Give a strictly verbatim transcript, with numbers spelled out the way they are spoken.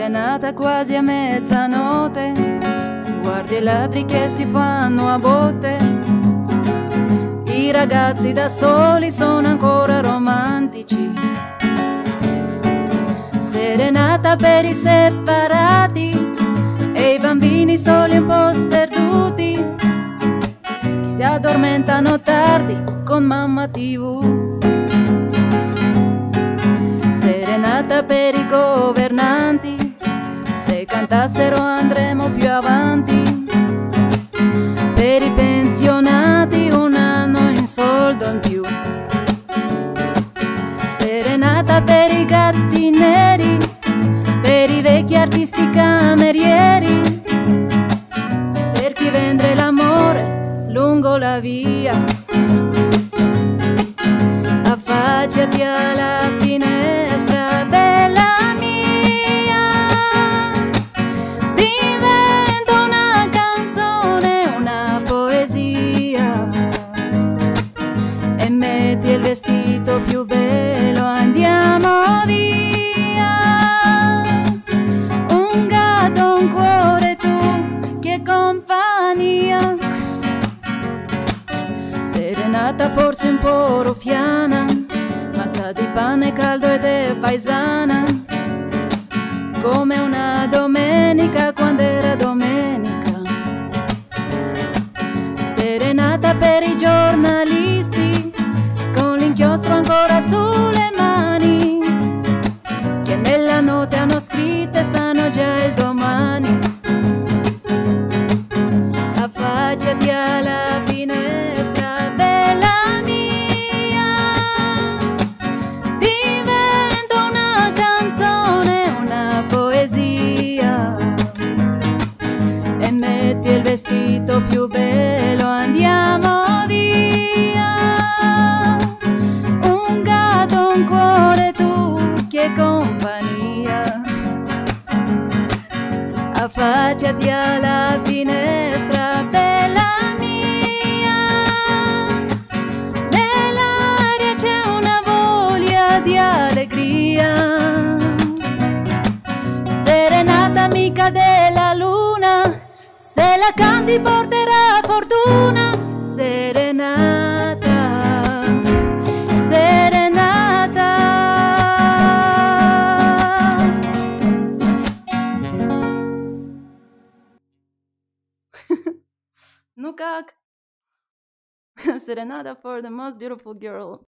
Serenata quasi a mezzanotte, guardi i ladri che si fanno a botte. I ragazzi da soli sono ancora romantici. Serenata per i separati e i bambini soli un po' sperduti, che si addormentano tardi con mamma tivù. Serenata per i governanti, se cantassero andremo più avanti. Per i pensionati un anno in soldo in più. Serenata per i gatti neri, per i vecchi artisti camerieri, per chi vende l'amore lungo la via. Affacciati alla finestra, bella mia, diventa una canzone, una poesia, e metti il vestito più bello, andiamo via. Un gatto, un cuore, tu, che compagnia. Serenata forse un po' ruffiana, ma sa di pane caldo ed è paesana, come una domenica quando era domenica. Serenata per i giornalisti, con l'inchiostro ancora sulle mani, che nella notte hanno scritto e sanno già il domani. Affacciati alla finestra, bella mia, diventa una canzone, una poesia, e metti il vestito più bello, andiamo via. Un gatto, un cuore, tu, che compagnia. Affacciati alla finestra, bella mia, nell'aria c'è una voglia di allegria. Serenata amica della luna, se la canti porterà fortuna. Serenata, serenata. No cock. Serenata for the most beautiful girl.